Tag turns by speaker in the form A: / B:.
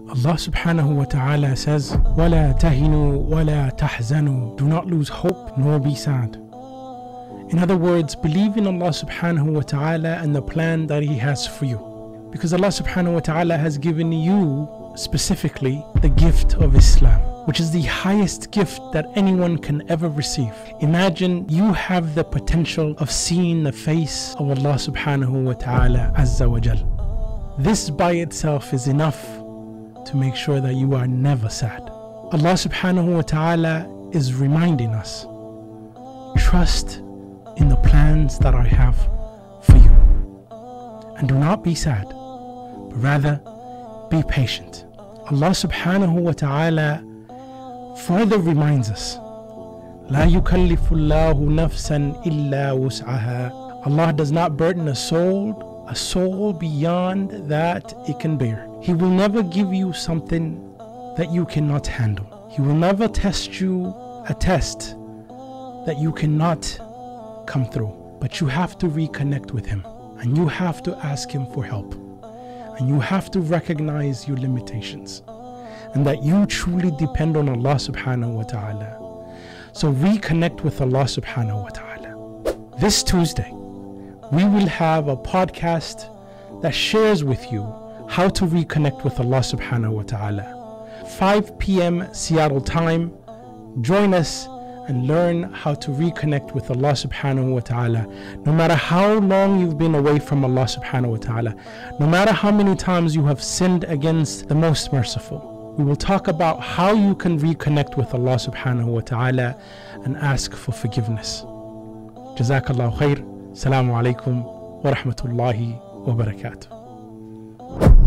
A: Allah subhanahu wa ta'ala says, وَلَا تَهِنُوا وَلَا تَحْزَنُوا. Do not lose hope nor be sad. In other words, believe in Allah subhanahu wa ta'ala and the plan that He has for you. Because Allah subhanahu wa ta'ala has given you specifically the gift of Islam, which is the highest gift that anyone can ever receive. Imagine you have the potential of seeing the face of Allah subhanahu wa ta'ala azza wa jal. This by itself is enough to make sure that you are never sad. Allah subhanahu wa ta'ala is reminding us, trust in the plans that I have for you. And do not be sad, but rather be patient. Allah subhanahu wa ta'ala further reminds us, لا يكلف الله نفسا إلا وسعها. Allah does not burden a soul beyond that it can bear. He will never give you something that you cannot handle. He will never test you a test that you cannot come through. But you have to reconnect with Him, and you have to ask Him for help, and you have to recognize your limitations, and that you truly depend on Allah subhanahu wa ta'ala. So reconnect with Allah subhanahu wa ta'ala. This Tuesday, we will have a podcast that shares with you how to reconnect with Allah subhanahu wa ta'ala. 5 p.m. Seattle time. Join us and learn how to reconnect with Allah subhanahu wa ta'ala. No matter how long you've been away from Allah subhanahu wa ta'ala, no matter how many times you have sinned against the Most Merciful, we will talk about how you can reconnect with Allah subhanahu wa ta'ala and ask for forgiveness. Jazakallahu khair. Assalamu alaikum wa rahmatullahi wa barakatuh.